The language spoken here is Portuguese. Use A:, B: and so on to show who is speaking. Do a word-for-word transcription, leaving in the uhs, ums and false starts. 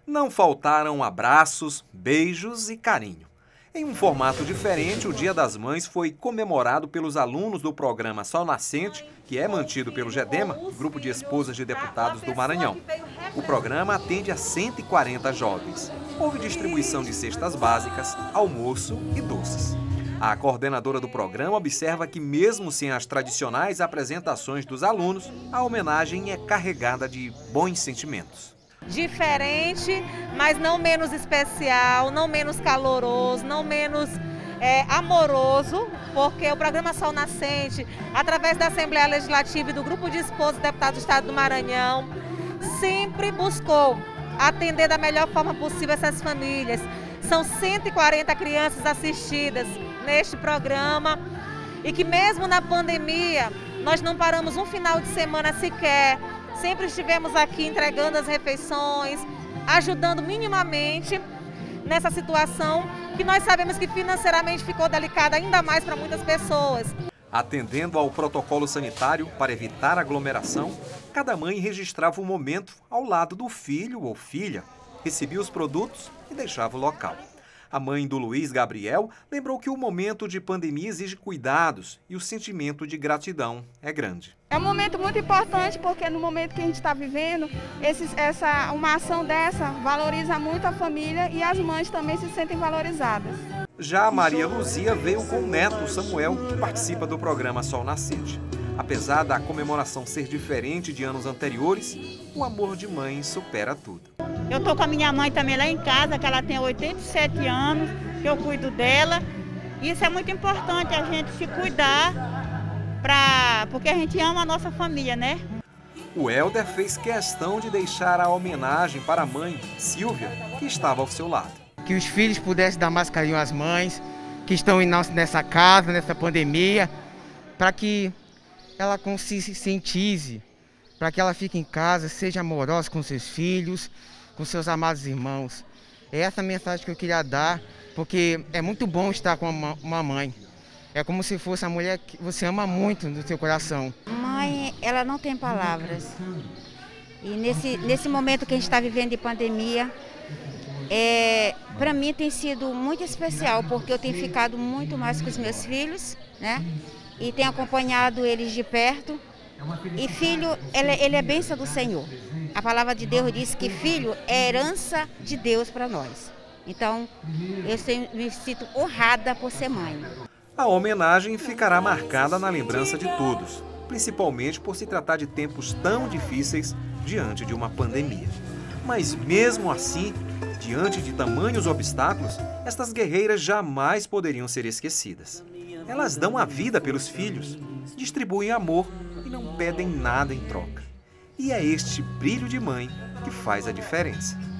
A: Não faltaram abraços, beijos e carinho. Em um formato diferente, o Dia das Mães foi comemorado pelos alunos do programa Sol Nascente, que é mantido pelo GEDEMA, Grupo de Esposas de Deputados do Maranhão. O programa atende a cento e quarenta jovens. Houve distribuição de cestas básicas, almoço e doces. A coordenadora do programa observa que, mesmo sem as tradicionais apresentações dos alunos, a homenagem é carregada de bons sentimentos.
B: Diferente, mas não menos especial, não menos caloroso, não menos é, amoroso, porque o programa Sol Nascente, através da Assembleia Legislativa e do Grupo de Esposas e Deputados do Estado do Maranhão, sempre buscou atender da melhor forma possível essas famílias. São cento e quarenta crianças assistidas neste programa e que mesmo na pandemia nós não paramos um final de semana sequer. Sempre estivemos aqui entregando as refeições, ajudando minimamente nessa situação que nós sabemos que financeiramente ficou delicada ainda mais para muitas pessoas.
A: Atendendo ao protocolo sanitário para evitar aglomeração, cada mãe registrava o momento ao lado do filho ou filha, recebia os produtos e deixava o local. A mãe do Luiz Gabriel lembrou que o momento de pandemia exige cuidados e o sentimento de gratidão é grande.
C: É um momento muito importante porque no momento que a gente está vivendo, esse, essa, uma ação dessa valoriza muito a família e as mães também se sentem valorizadas.
A: Já a Maria Luzia veio com o neto Samuel, que participa do programa Sol Nascente. Apesar da comemoração ser diferente de anos anteriores, o amor de mãe supera tudo.
D: Eu estou com a minha mãe também lá em casa, que ela tem oitenta e sete anos, que eu cuido dela. Isso é muito importante, a gente se cuidar, pra, porque a gente ama a nossa família, né?
A: O Helder fez questão de deixar a homenagem para a mãe, Silvia, que estava ao seu lado.
E: Que os filhos pudessem dar mais carinho às mães, que estão nessa casa, nessa pandemia, para que ela se conscientize, para que ela fique em casa, seja amorosa com seus filhos, com seus amados irmãos. É essa a mensagem que eu queria dar, porque é muito bom estar com uma mãe. É como se fosse a mulher que você ama muito no seu coração.
F: Mãe, ela não tem palavras. E nesse, nesse momento que a gente está vivendo de pandemia, é, para mim tem sido muito especial, porque eu tenho ficado muito mais com os meus filhos, né? E tenho acompanhado eles de perto. E filho, ele, ele é bênção do Senhor. A palavra de Deus diz que filho é herança de Deus para nós. Então, eu me sinto honrada por ser mãe.
A: A homenagem ficará marcada na lembrança de todos, principalmente por se tratar de tempos tão difíceis diante de uma pandemia. Mas mesmo assim, diante de tamanhos obstáculos, estas guerreiras jamais poderiam ser esquecidas. Elas dão a vida pelos filhos, distribuem amor e não pedem nada em troca. E é este brilho de mãe que faz a diferença.